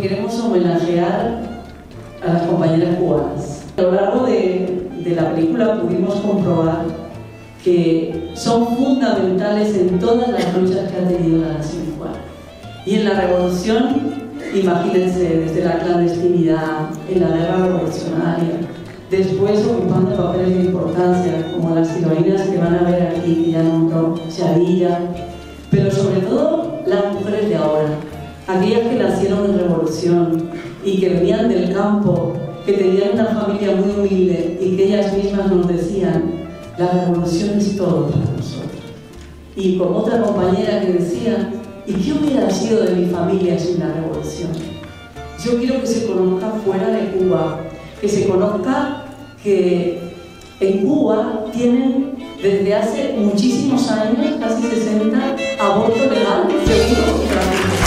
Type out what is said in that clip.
queremos homenajear a las compañeras cubanas. A lo largo de la película pudimos comprobar que son fundamentales en todas las luchas que ha tenido la nación cubana. Y en la revolución, imagínense, desde la clandestinidad, en la guerra revolucionaria, después ocupando papeles de importancia, como las heroínas que van a ver aquí, que ya nombró Shadira, pero sobre todo las mujeres de ahora, aquellas que nacieron en revolución y que venían del campo, que tenían una familia muy humilde y que ellas mismas nos decían: la revolución es todo para nosotros. Y como otra compañera que decía: ¿y qué hubiera sido de mi familia sin la revolución? Yo quiero que se conozca fuera de Cuba, que se conozca que en Cuba tienen desde hace muchísimos años, casi 60, aborto legal, seguro y gratuito.